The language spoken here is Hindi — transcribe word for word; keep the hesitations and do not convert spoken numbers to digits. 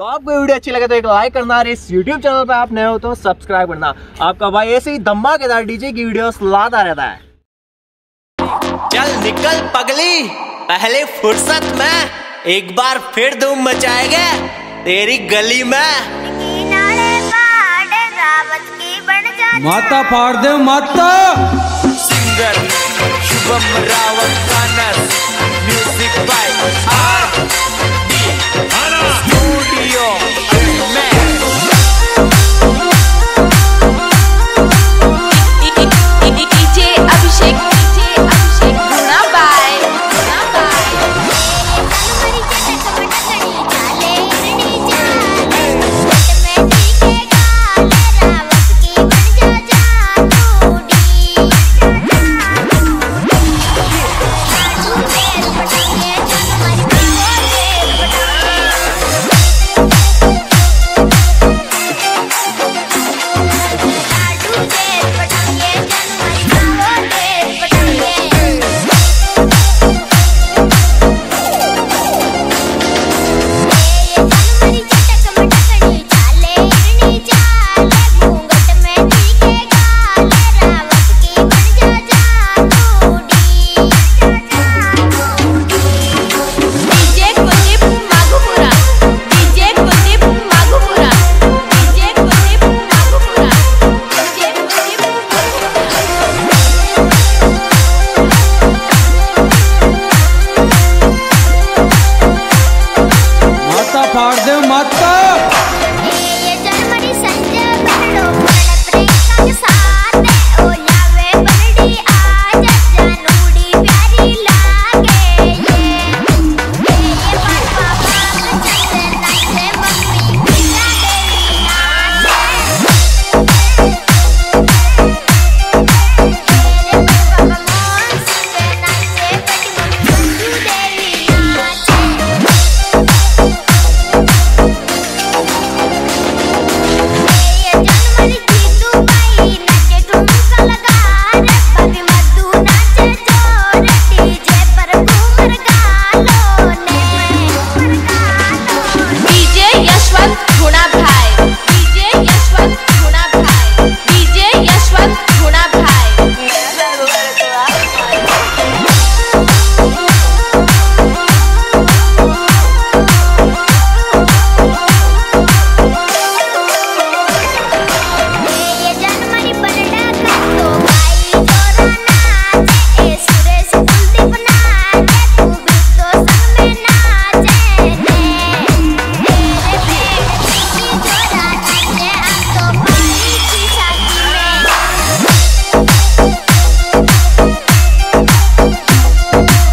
तो आपको वीडियो अच्छी लगे तो एक लाइक करना और इस यूट्यूब चैनल पर आप नए हो तो सब्सक्राइब करना। आपका भाई ऐसे ही धमाकेदार डीजे की वीडियोस लाता रहता है। चल निकल पगली, पहले फुर्सत में एक बार फिर धूम मचाएगा तेरी गली में। माता फाड़ दे माता। सिंगर शुभम रावत कानस, music by R D studio में। DJ Abhishek DJ Abhishek Guna by Guna by. फाड़ दे माता।